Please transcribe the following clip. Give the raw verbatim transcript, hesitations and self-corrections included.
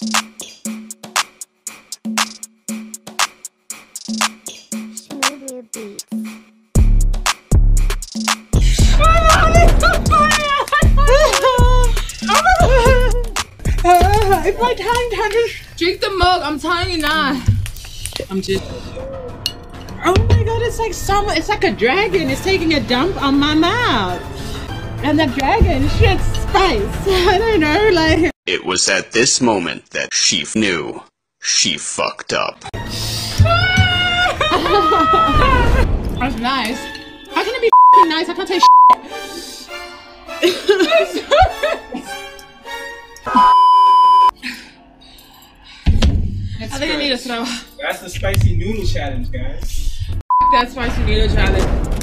It's my tongue touches. Drink the milk, I'm telling you now. I'm just. Oh my god, it's like some. It's like a dragon. It's taking a dump on my mouth. And the dragon shits spice. I don't know, like. It was at this moment that she knew she fucked up. That's nice. How can it be f***ing nice? I can't say shit. I think I need to throw. That's the spicy noodle challenge, guys. That spicy noodle challenge.